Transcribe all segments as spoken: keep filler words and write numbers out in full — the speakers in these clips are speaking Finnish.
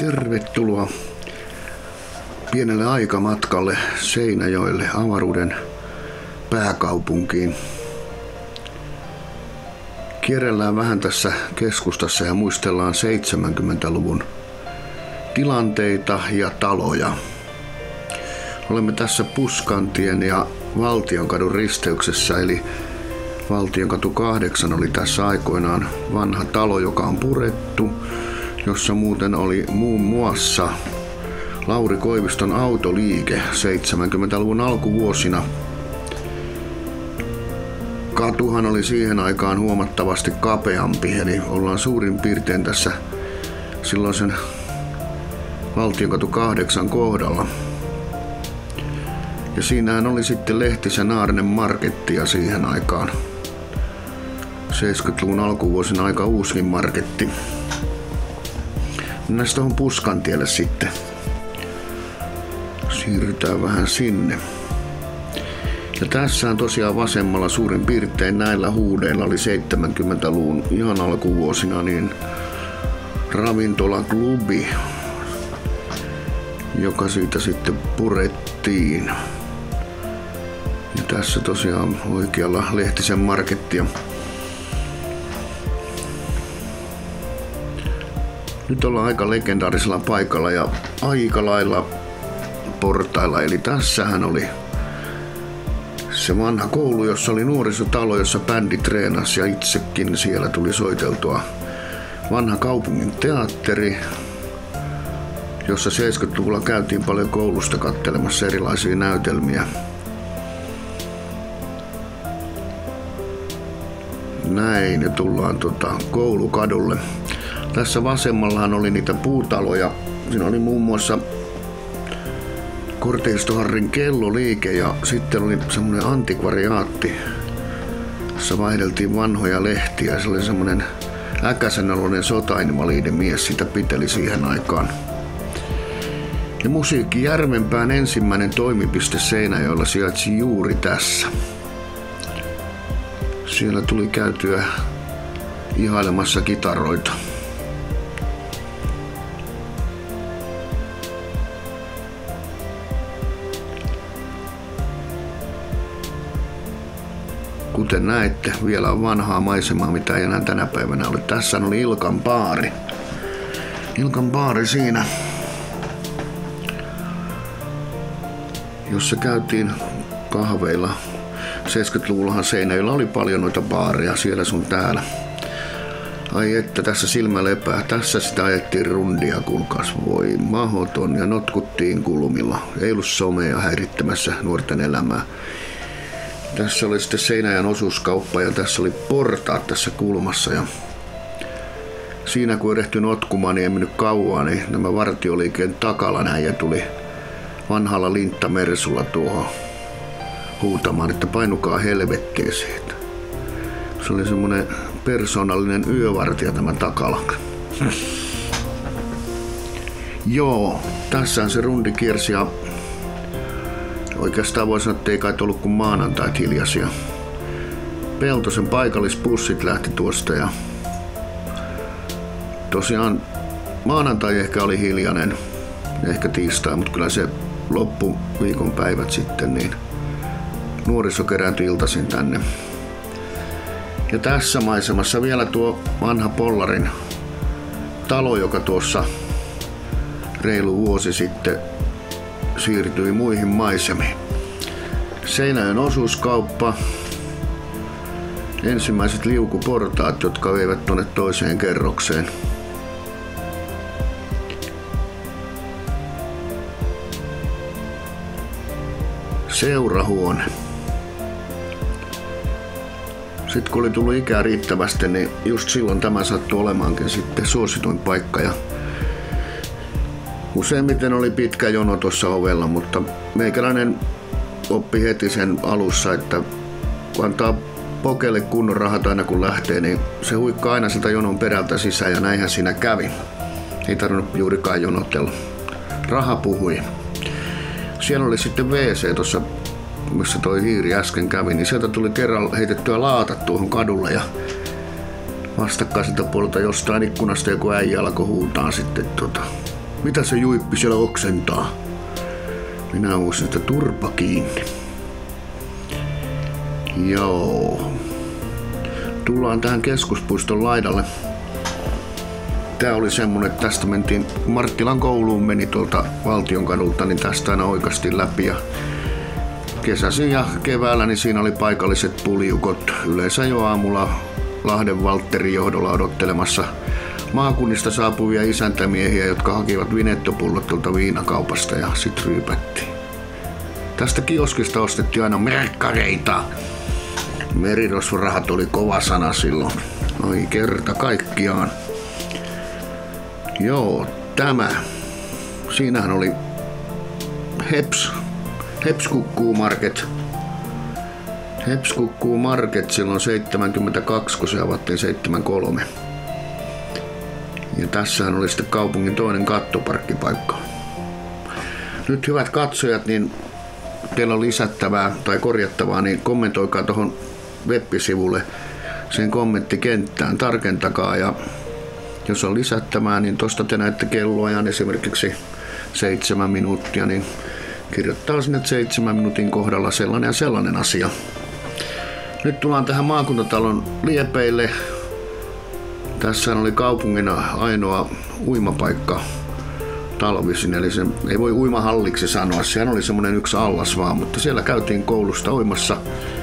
Tervetuloa pienelle aikamatkalle Seinäjoelle, avaruuden pääkaupunkiin. Kierrellään vähän tässä keskustassa ja muistellaan seitsemänkymmentäluvun tilanteita ja taloja. Olemme tässä Puskantien ja Valtionkadun risteyksessä, eli Valtionkatu kahdeksan oli tässä aikoinaan vanha talo, joka on purettu, jossa muuten oli muun muassa Lauri Koiviston autoliike seitsemänkymmentäluvun alkuvuosina. Katuhan oli siihen aikaan huomattavasti kapeampi, eli ollaan suurin piirtein tässä silloisen Valtionkatu kahdeksan kohdalla. Ja siinähän oli sitten Lehtisen Aarnen markettia siihen aikaan. seitsemänkymmentäluvun alkuvuosina aika uusikin marketti. Mennään tuohon Puskantielle sitten. Siirrytään vähän sinne. Ja tässä on tosiaan vasemmalla suurin piirtein näillä huudeilla oli seitsemänkymmentäluvun ihan alkuvuosina niin ravintolaklubi, joka siitä sitten purettiin. Ja tässä tosiaan oikealla Lehtisen markettia. Nyt ollaan aika legendaarisella paikalla ja aika lailla portailla. Eli tässähän oli se vanha koulu, jossa oli nuorisotalo, jossa bändi treenasi ja itsekin siellä tuli soiteltua. Vanha kaupungin teatteri, jossa seitsemänkymmentäluvulla käytiin paljon koulusta katselemassa erilaisia näytelmiä. Näin, ja tullaan tota Koulukadulle. Tässä vasemmallahan oli niitä puutaloja. Siinä oli muun muassa Korteistoharrin kelloliike ja sitten oli semmoinen antikvariaatti, jossa vaihdeltiin vanhoja lehtiä. Se oli semmoinen äkäsenaloinen sotainvalidimies, sitä piteli siihen aikaan. Ja Musiikki Järvenpään ensimmäinen toimipiste Seinäjoella sijaitsi juuri tässä. Siellä tuli käytyä ihailemassa kitaroita. Kuten näette, vielä on vanhaa maisemaa, mitä ei enää tänä päivänä ole. Tässä oli Ilkan baari. Ilkan baari siinä, jossa käytiin kahveilla. seitsemänkymmentäluvullahan Seinäjoella oli paljon noita baareja siellä sun täällä. Ai että, tässä silmä lepää. Tässä sitä ajettiin rundia, kuulkaas, voi mahoton, ja notkuttiin kulmilla. Ei ollut somea häirittämässä nuorten elämää. Tässä oli sitten Seinäjoen osuuskauppa ja tässä oli portaat tässä kulmassa. Ja siinä kun erehtyi notkumaan, niin ei mennyt kauan, niin nämä vartioliikkeen takala näin ja tuli vanhalla linttamersulla tuohon huutamaan, että painukaa helvettiin siitä. Se oli semmoinen persoonallinen yövartija tämä takala. Joo, tässä on se rundi kiersi ja oikeastaan voi sanoa, että ei kai ollut kuin maanantait hiljaisia. Peltosen paikallispussit lähti tuosta ja tosiaan maanantai ehkä oli hiljainen, ehkä tiistai, mutta kyllä se loppu viikon päivät sitten, niin nuoriso kerääntyi iltaisin tänne. Ja tässä maisemassa vielä tuo vanha Pollarin talo, joka tuossa reilu vuosi sitten siirtyi muihin maisemiin. Seinäjoen osuuskauppa. Ensimmäiset liukuportaat, jotka veivät tuonne toiseen kerrokseen. Seurahuone. Sitten kun oli tullut ikää riittävästi, niin just silloin tämä sattui olemaankin sitten suosituin paikka. Ja useimmiten oli pitkä jono tuossa ovella, mutta meikäläinen oppi heti sen alussa, että kun antaa pokelle kunnon rahat aina kun lähtee, niin se huikkaa aina sieltä jonon perältä sisään ja näinhän siinä kävi. Ei tarvinnut juurikaan jonotella. Raha puhui. Siellä oli sitten W C tuossa, missä toi hiiri äsken kävi, niin sieltä tuli kerran heitettyä laatat tuohon kadulle ja vastakkaiselta puolelta jostain ikkunasta joku äijä alkoi huutaa sitten tota, Mitä se juippi siellä oksentaa? Minä uusin sitä turpa kiinni. Joo. Tullaan tähän keskuspuiston laidalle. Tää oli semmonen, että tästä mentiin, kun Marttilan kouluun meni tuolta Valtionkadulta, niin tästä aina oikastiin läpi. Ja kesäisin ja keväällä niin siinä oli paikalliset puljukot yleensä jo aamulla Lahden Valtterin johdolla odottelemassa maakunnista saapuvia isäntämiehiä, jotka hakivat vinettopullot tuolta viinakaupasta ja sit ryypättiin. Tästä kioskista ostettiin aina merkkareita. Merirosvorahat oli kova sana silloin. Ai kerta kaikkiaan. Joo, tämä. Siinähän oli Heps. Heps Kukkuu Market. Heps Kukkuu Market silloin seitsemänkymmentäkaksi, kun se avattiin seitsemänkymmentäkolme. Ja tässähän oli sitten kaupungin toinen kattoparkkipaikka. Nyt hyvät katsojat, niin teillä on lisättävää tai korjattavaa, niin kommentoikaa tuohon web-sivulle sen kommenttikenttään, tarkentakaa, ja jos on lisättävää, niin tosta te näette kelloajan esimerkiksi seitsemän minuuttia, niin kirjoittaa sinne seitsemän minuutin kohdalla sellainen ja sellainen asia. Nyt tullaan tähän maakuntatalon liepeille. Tässä oli kaupungin ainoa uimapaikka talvisin, eli se ei voi uimahalliksi sanoa, sehän oli semmoinen yksi allas vaan, mutta siellä käytiin koulusta uimassa.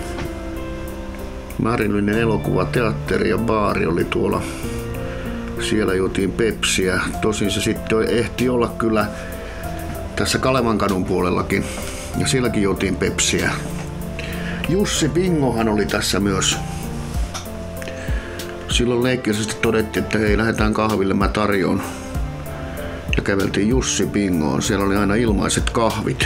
Marilynin elokuvateatteri ja baari oli tuolla. Siellä juotiin pepsiä. Tosin se sitten ehti olla kyllä tässä Kalevankadun puolellakin. Ja sielläkin juotiin pepsiä. Jussi Bingohan oli tässä myös. Silloin leikkisesti todettiin, että hei, lähdetään kahville, mä tarjoan. Ja käveltiin Jussi Bingoon. Siellä oli aina ilmaiset kahvit.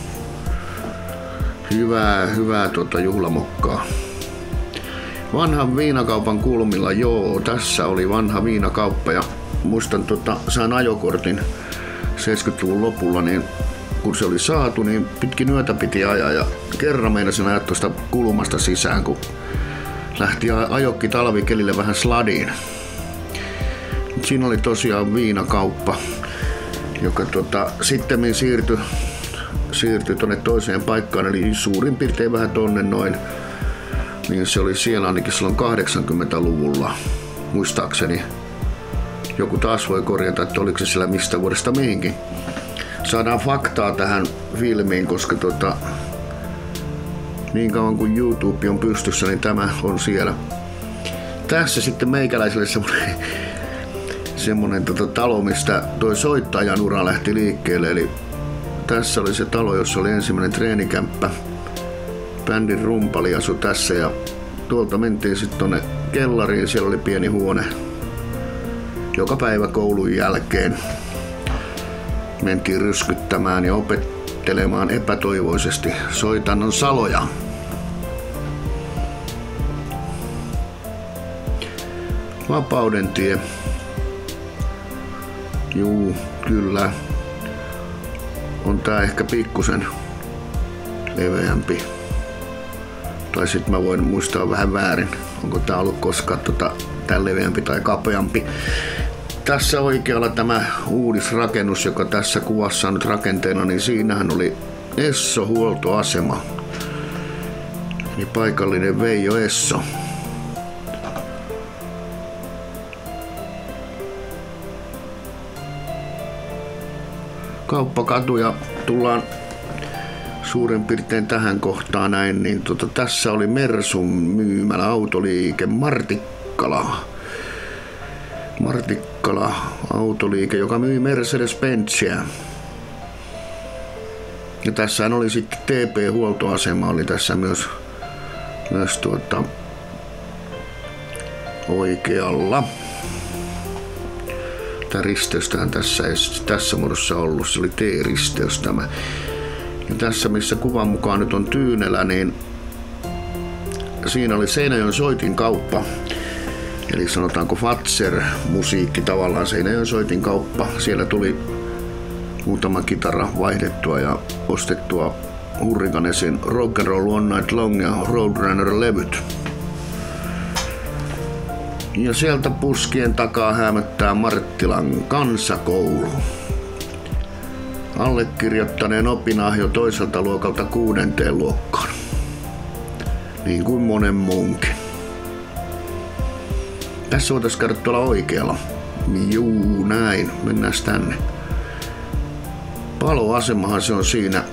Hyvää, hyvää tuota juhlamokkaa. Vanhan viinakaupan kulmilla, joo, tässä oli vanha viinakauppa, ja muistan, tota, sain ajokortin seitsemänkymmentäluvun lopulla, niin kun se oli saatu, niin pitkin yötä piti ajaa, ja kerran meinasin ajaa tuosta kulmasta sisään, kun lähti ajokki talvikelille vähän sladiin. Siinä oli tosiaan viinakauppa, joka tota, sitten siirtyi siirtyi tuonne toiseen paikkaan, eli suurin piirtein vähän tonne noin. Niin se oli siellä ainakin silloin kahdeksankymmentäluvulla, muistaakseni. Joku taas voi korjata, että oliko se siellä mistä vuodesta mihinkin. Saadaan faktaa tähän filmiin, koska tota, niin kauan kuin YouTube on pystyssä, niin tämä on siellä. Tässä sitten meikäläiselle semmonen, semmonen tota talo, mistä toi soittajan ura lähti liikkeelle. Eli tässä oli se talo, jossa oli ensimmäinen treenikämppä. Bändin rumpali asui tässä, ja tuolta mentiin sitten tonne kellariin. Siellä oli pieni huone. Joka päivä koulun jälkeen mentiin ryskyttämään ja opettelemaan epätoivoisesti soitannon saloja. Vapaudentie. Juu, kyllä. On tää ehkä pikkusen leveämpi. Tai sit mä voin muistaa vähän väärin. Onko tää ollut koskaan tota, tää leveämpi tai kapeampi. Tässä oikealla tämä uudisrakennus, joka tässä kuvassa on nyt rakenteena, niin siinähän oli Esso huoltoasema. Eli paikallinen Veijo Esso. Kauppakatuja tullaan suurin piirtein tähän kohtaan näin, niin tota, tässä oli Mersun myymälä autoliike Martikkala. Martikkala autoliike, joka myi Mercedes-Benziä. Ja tässähän oli sitten T P-huoltoasema, oli tässä myös, myös tuota, oikealla. Tämä risteystähän tässä ei tässä muodossa ollut, se oli T-risteys tämä. Ja tässä, missä kuvan mukaan nyt on Tyynelä, niin siinä oli Seinäjoen soitin kauppa. Eli sanotaanko Fatser-musiikki tavallaan, Seinäjoen soitin kauppa. Siellä tuli muutama kitara vaihdettua ja ostettua Hurricanesin Rock and Roll One Night Long ja Roadrunner-levyt. Ja sieltä puskien takaa hämöttää Marttilan kansakoulu. allekirjoittaneen opinahjo toiselta luokalta kuudenteen luokkaan. Niin kuin monen muunkin. Tässä voitaisiin käydä tuolla oikealla. Juu, näin. Mennään tänne. Paloasemahan se on siinä.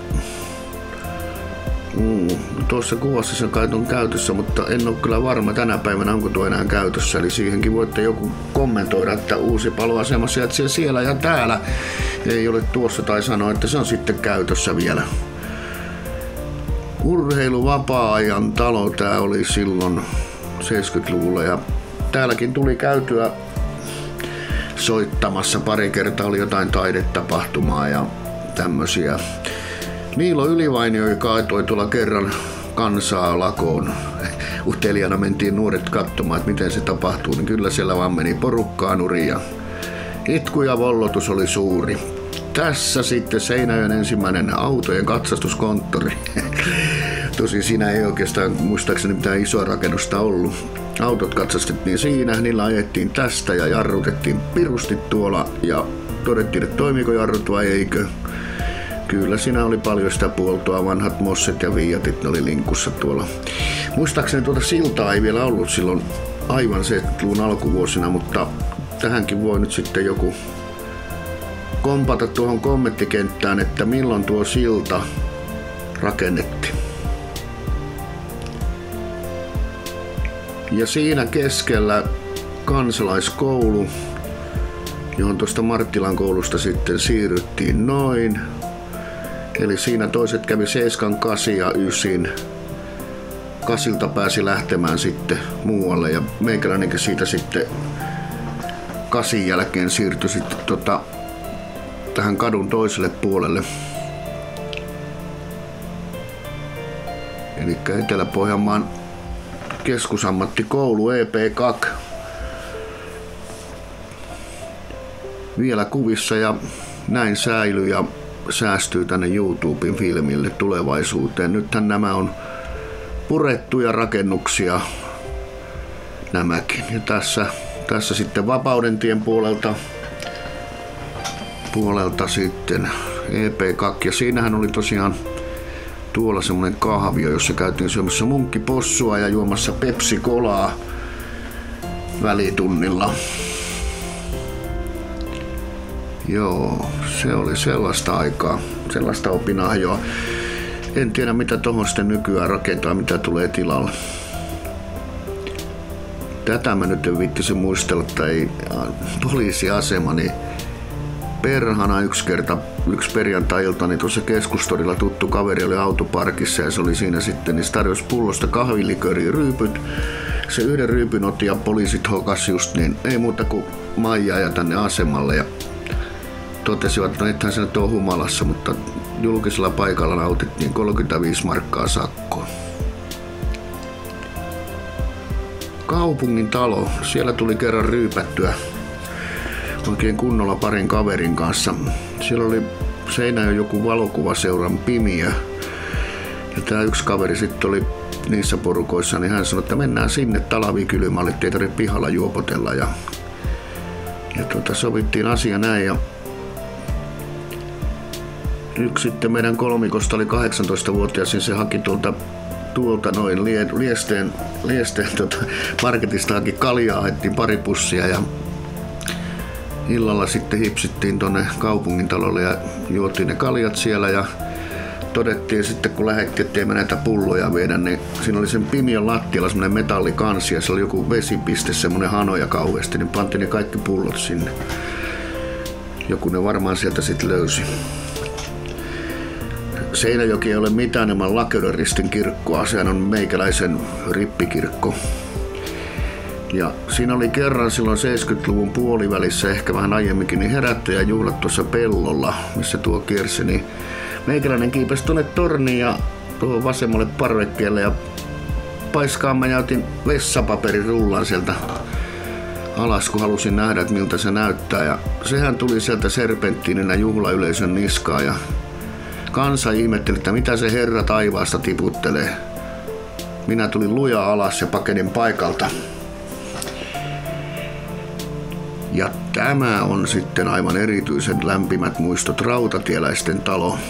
Mm, tuossa kuvassa se kai on käytössä, mutta en ole kyllä varma tänä päivänä onko tuo enää käytössä. Eli siihenkin voitte joku kommentoida, että uusi paloasema sijaitsee siellä ja täällä. Ei ole tuossa tai sanoa, että se on sitten käytössä vielä. Urheilu vapaa-ajan talo tää oli silloin seitsemänkymmentäluvulla ja täälläkin tuli käytyä soittamassa pari kertaa, oli jotain taidetapahtumaa ja tämmösiä. Niilo Ylivainio kaatoi tuolla kerran kansaa lakoon. Uteliana mentiin nuoret katsomaan, että miten se tapahtuu, niin kyllä siellä vaan meni porukkaa nurin ja itku ja vollotus oli suuri. Tässä sitten Seinäjoen ensimmäinen autojen katsastuskonttori. Tosin siinä ei oikeastaan muistaakseni mitään isoa rakennusta ollut. Autot katsastettiin siinä, niillä ajettiin tästä ja jarrutettiin pirusti tuolla ja todettiin, että toimiiko jarrut vai eikö. Kyllä siinä oli paljon sitä puoltoa, vanhat Mosset ja Fiatit, ne oli linkussa tuolla. Muistaakseni tuota siltaa ei vielä ollut silloin aivan seitsemänkymmentäluvun alkuvuosina, mutta tähänkin voi nyt sitten joku kompata tuohon kommenttikenttään, että milloin tuo silta rakennettiin. Ja siinä keskellä kansalaiskoulu, johon tuosta Marttilan koulusta sitten siirryttiin noin. Eli siinä toiset kävi seitsemän, kahdeksan ja yhdeksän. Kasilta pääsi lähtemään sitten muualle ja meikäläinenkin siitä sitten kasin jälkeen siirtyi sitten tota, tähän kadun toiselle puolelle. Eli Etelä-Pohjanmaan keskusammattikoulu E P kaksi vielä kuvissa ja näin säilyy ja säästyy tänne YouTuben filmille tulevaisuuteen. Nythän nämä on purettuja rakennuksia nämäkin. Ja tässä, tässä sitten Vapaudentien puolelta, puolelta sitten E P kaksi ja siinähän oli tosiaan tuolla semmonen kahvio, jossa käytiin syömässä munkkipossua ja juomassa Pepsi-kolaa välitunnilla. Joo, se oli sellaista aikaa, sellaista opinahjoa. En tiedä mitä tohon sitten nykyään rakentaa, mitä tulee tilalle. Tätä mä nyt en viittisi muistella, että ei poliisiasema, niin perhana yksi kerta, yksi perjantai-ilta, niin tuossa keskustorilla tuttu kaveri oli autoparkissa ja se oli siinä sitten, niin se tarjosi pullosta kahviliköriä ryypyt. Se yhden ryypyn otti ja poliisit hokas just niin, ei muuta kuin Maijaa ja tänne asemalle ja totesivat, että no ethän se nyt ole humalassa, mutta julkisella paikalla nautittiin kolmekymmentäviisi markkaa sakkoa. Kaupungin talo, siellä tuli kerran ryypättyä oikein kunnolla parin kaverin kanssa. Siellä oli Seinäjoen joku valokuvaseuran pimiö. Ja tää yksi kaveri sitten oli niissä porukoissa, niin hän sanoi, että mennään sinne talvikylmälle, ettei tarvitse pihalla juopotella. Ja, ja tuota, sovittiin asia näin. Ja yksi sitten meidän kolmikosta oli kahdeksantoistavuotias, niin se haki tuolta, tuolta noin lie, liesteen, liesteen tuota, marketista haki kaljaa, haettiin pari pussia ja illalla sitten hipsittiin tonne kaupungintalolle ja juotiin ne kaljat siellä ja todettiin sitten kun lähdettiin, ettei me näitä pulloja viedä, niin siinä oli sen pimiön lattialla semmonen metallikansi ja se oli joku vesipiste, semmonen hanoja kauheasti, niin pantiin ne kaikki pullot sinne. Joku ne varmaan sieltä sitten löysi. Seinäjoki ei ole mitään ilman Lakeuden Ristin kirkkoa, sehän on meikäläisen rippikirkko. Ja siinä oli kerran silloin seitsemänkymmentäluvun puolivälissä, ehkä vähän aiemminkin, niin herättäjäjuhlat tuossa pellolla, missä tuo kiersi, niin meikäläinen kiipesi tuonne torniin ja tuohon vasemmalle parvekkeelle ja paiskaan mä jäytin vessapaperin rullaan sieltä alas, kun halusin nähdä, että miltä se näyttää. Ja sehän tuli sieltä serpenttiininä juhlayleisön niskaan ja kansa ihmetteli, että mitä se Herra taivaasta tiputtelee. Minä tulin lujaa alas ja pakenin paikalta. Ja tämä on sitten aivan erityisen lämpimät muistot, Rautatieläisten talo.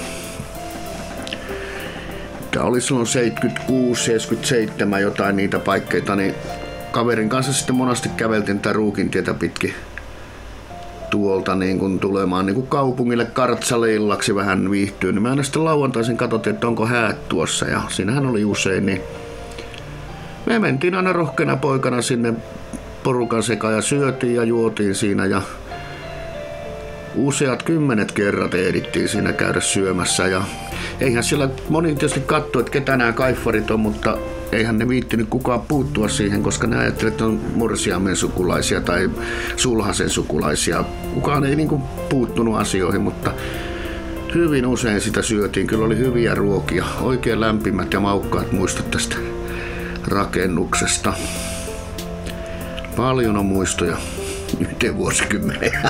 Tämä oli silloin seitsemänkymmentäkuusi seitsemänkymmentäseitsemän jotain niitä paikkeita, niin kaverin kanssa sitten monasti käveltiin tätä Ruukintietä pitkin tuolta niin kun tulemaan niin kun kaupungille Kartsalle illaksi vähän viihtyyn. Niin mä aina sitten lauantaisin katsottiin, että onko häät tuossa, ja siinähän oli usein, niin me mentiin aina rohkeana poikana sinne porukan sekaan ja syötiin ja juotiin siinä, ja useat kymmenet kerrat ehdittiin siinä käydä syömässä. Ja eihän siellä moni tietysti katso, että ketä nämä kaiffarit on, mutta eihän ne viittinyt kukaan puuttua siihen, koska ne ajattelivat, että on Morsiamen sukulaisia tai Sulhasen sukulaisia. Kukaan ei niinku puuttunut asioihin, mutta hyvin usein sitä syötiin. Kyllä oli hyviä ruokia, oikein lämpimät ja maukkaat muistot tästä rakennuksesta. Paljon on muistoja. Yhteen vuosikymmeneen.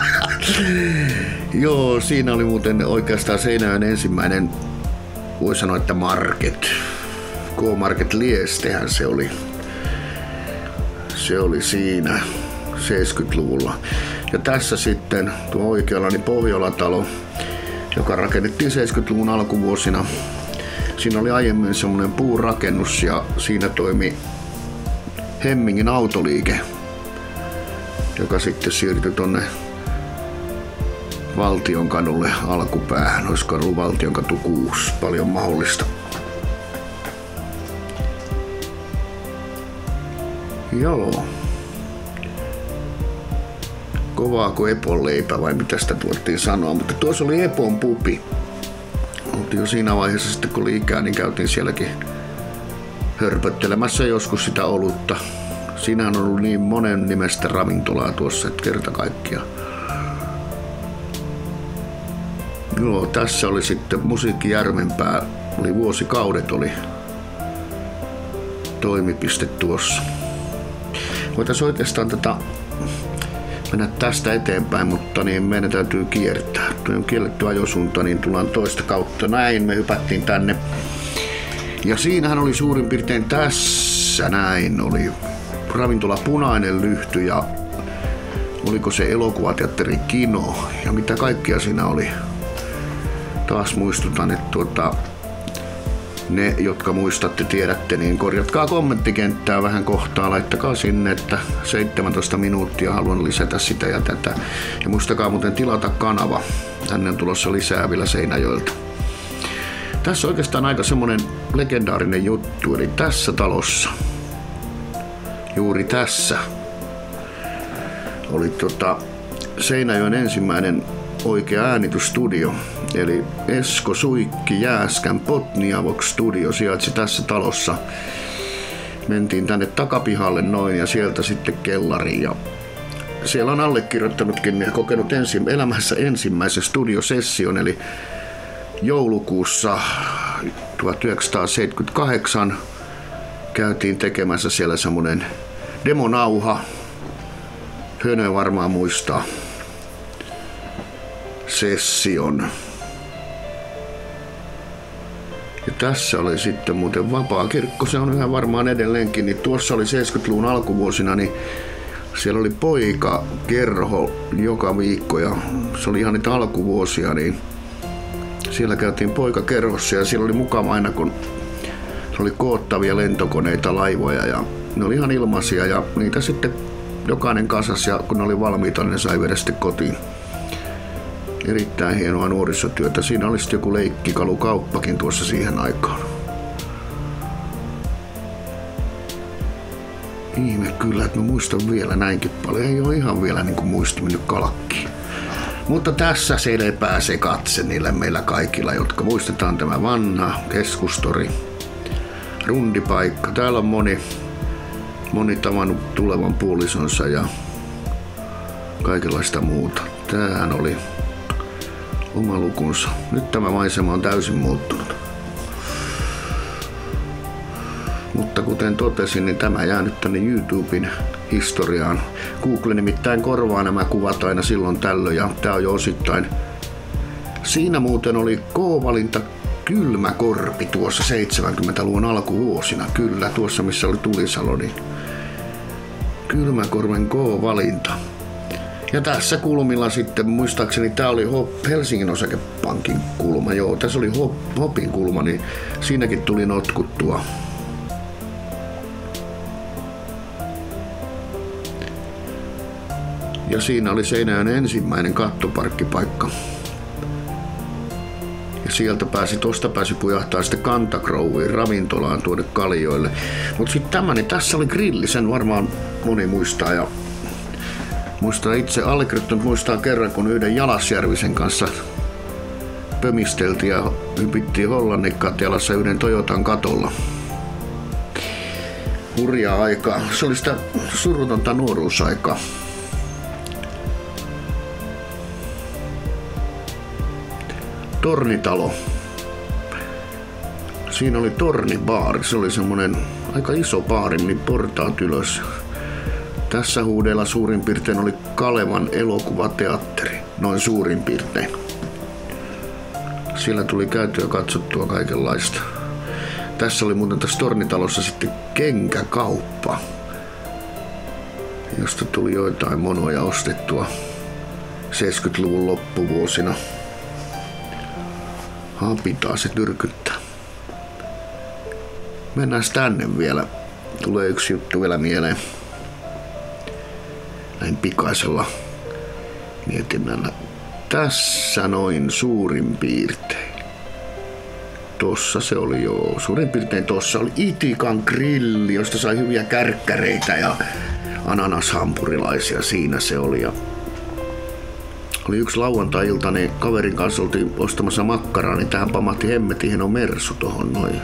Joo, siinä oli muuten oikeastaan Seinäjoen ensimmäinen, voi sanoa, että market. K-Market Liestehän se oli. Se oli siinä seitsemänkymmentäluvulla. Ja tässä sitten tuo oikealla niin Pohjola-talo, joka rakennettiin seitsemänkymmentäluvun alkuvuosina. Siinä oli aiemmin semmoinen puurakennus ja siinä toimi Hemmingin autoliike, joka sitten siirtyi tonne Valtionkadulle alkupäähän. Olisiko ollut Valtionkatu kuusi, paljon mahdollista. Joo. Kovaa kuin Epon leipä, vai mitä sitä tuottiin sanoa, mutta tuossa oli Epon pubi. Oltiin jo siinä vaiheessa sitten kun oli ikää, niin käytiin sielläkin hörpöttelemässä joskus sitä olutta. Siinähän on ollut niin monen nimestä ravintolaa tuossa, että kerta kaikkiaan. Joo, tässä oli sitten Musiikki Järvenpää. Oli vuosikaudet oli toimipiste tuossa. Voitaisiin oikeastaan tätä mennä tästä eteenpäin, mutta niin meidän täytyy kiertää. Tuo on kielletty ajosuunta, niin tullaan toista kautta. Näin me hypättiin tänne. Ja siinähän oli suurin piirtein tässä näin oli ravintola Punainen Lyhty ja oliko se elokuvateatteri Kino ja mitä kaikkia siinä oli. Taas muistutan, että tuota, ne, jotka muistatte, tiedätte, niin korjatkaa kommenttikenttää vähän kohtaa, laittakaa sinne, että seitsemäntoista minuuttia haluan lisätä sitä ja tätä. Ja muistakaa muuten tilata kanava, tänne on tulossa lisää vielä Seinäjoelta. Tässä on oikeastaan aika semmonen legendaarinen juttu, eli tässä talossa, juuri tässä, oli tota Seinäjoen ensimmäinen oikea äänitysstudio, eli Esko Suikki Jääskän Botniavox Studio sijaitsi tässä talossa. Mentiin tänne takapihalle noin ja sieltä sitten kellariin. Ja siellä on allekirjoittanutkin ja kokenut ensi, elämässä ensimmäisen studiosession, eli joulukuussa tuhatyhdeksänsataaseitsemänkymmentäkahdeksan käytiin tekemässä siellä semmonen demonauha. Hönö varmaan muistaa session. Ja tässä oli sitten muuten Vapaakirkko, se on yhä varmaan edelleenkin, niin tuossa oli seitsemänkymmentäluvun alkuvuosina, niin siellä oli poikakerho joka viikko ja se oli ihan niitä alkuvuosia, niin siellä käytiin poikakerhossa ja siellä oli mukava aina, kun oli koottavia lentokoneita, laivoja ja ne oli ihan ilmaisia ja niitä sitten jokainen kasas ja kun ne oli valmiita, niin ne sai viedä sitten kotiin. Erittäin hienoa nuorisotyötä. Siinä oli sitten joku leikkikalukauppakin tuossa siihen aikaan. Ihme kyllä, että mä muistan vielä näinkin paljon. Ei ole ihan vielä niin kuin muisti mennyt kalkkiin. Mutta tässä se lepää se katse niillä meillä kaikilla, jotka muistetaan tämä vanha keskustori. Rundipaikka. Täällä on moni, moni tavannut tulevan puolisonsa ja kaikenlaista muuta. Tämähän oli oma lukunsa. Nyt tämä maisema on täysin muuttunut. Mutta kuten totesin, niin tämä jää nyt tänne YouTuben historiaan. Google nimittäin korvaa nämä kuvat aina silloin tällöin ja tää on jo osittain. Siinä muuten oli K-valinta Kylmäkorpi tuossa seitsemänkymmentäluvun alkuvuosina. Kyllä, tuossa missä oli Tulisalo, niin Kylmäkorven K-valinta. Ja tässä kulmilla sitten, muistaakseni tää oli Helsingin osakepankin kulma, joo, tässä oli Hopin kulma, niin siinäkin tuli notkuttua. Ja siinä oli Seinäjoen ensimmäinen kattoparkkipaikka. Ja sieltä pääsi, tosta pääsi pujahtaa sitten Kantakrouviin ravintolaan tuonne Kaljoille. Mutta sitten tämä, niin tässä oli grilli, sen varmaan moni muistaa. Ja muistan itse, allekirjoittanut muistaa kerran, kun yhden Jalasjärvisen kanssa pömisteltiin ja hypittiin Hollannin katjalassa yhden Toyotan katolla. Hurjaa aikaa. Se oli sitä surutonta nuoruusaikaa. Tornitalo. Siinä oli Tornibaari. Se oli semmonen aika iso baari, niin portaat ylös. Tässä huudella suurin piirtein oli Kalevan elokuvateatteri. Noin suurin piirtein. Siellä tuli käytyä ja katsottua kaikenlaista. Tässä oli muuten tässä Tornitalossa sitten kenkäkauppa, josta tuli joitain monoja ostettua seitsemänkymmentäluvun loppuvuosina. Hapitaa se tyrkyttää. Mennään tänne vielä. Tulee yksi juttu vielä mieleen. Näin pikaisella mietinnällä. Tässä noin suurin piirtein. Tossa se oli jo. Suurin piirtein tossa oli Itikan grilli, josta sai hyviä kärkkäreitä ja ananashampurilaisia. Siinä se oli. Ja oli yksi lauantai-ilta, niin kaverin kanssa oltiin ostamassa makkaraa, niin tähän pamahti hemmetin hieno mersu tohon noin.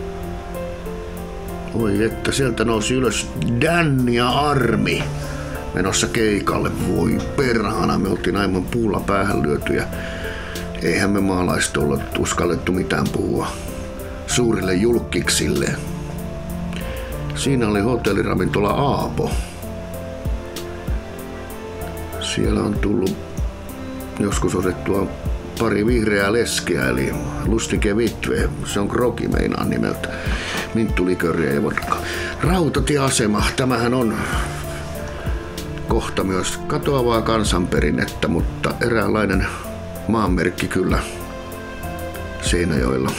Oi että, sieltä nousi ylös Dan ja Armi menossa keikalle. Voi perhana, me oltiin aivan puulla päähän lyötyjä. Eihän me maalaiset olla uskallettu mitään puhua suurille julkiksille. Siinä oli hotelliravintola Aapo. Siellä on tullut joskus otettua pari vihreää leskeä, eli Lustige Vitve, se on kroki meinaan nimeltä. Minttuliköriä ja vodka. Rautatieasema, tämähän on kohta myös katoavaa kansanperinnettä, mutta eräänlainen maanmerkki kyllä Seinäjoella.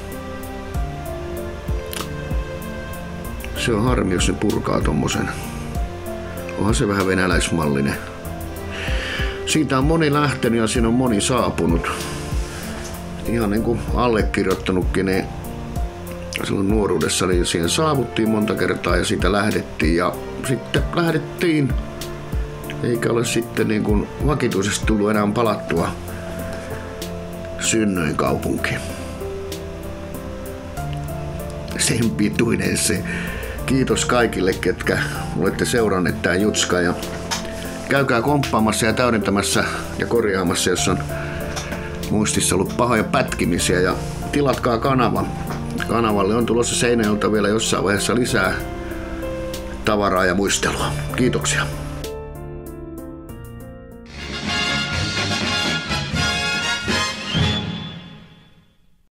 Se on harmi, jos se purkaa tommosen. Onhan se vähän venäläismallinen. Siitä on moni lähtenyt ja siinä on moni saapunut. Ihan niin kuin allekirjoittanutkin, niin silloin nuoruudessa niin siihen saavuttiin monta kertaa ja siitä lähdettiin. Ja sitten lähdettiin, eikä ole sitten niin kuin vakituisesti tullut enää palattua synnyin kaupunkiin. Sen pituinen se. Kiitos kaikille, ketkä olette seuranneet tää jutska. Ja käykää komppaamassa ja täydentämässä ja korjaamassa, jos on muistissa ollut pahoja pätkimisiä. Ja tilatkaa kanava. Kanavalle on tulossa Seinäjoelta vielä jossain vaiheessa lisää tavaraa ja muistelua. Kiitoksia.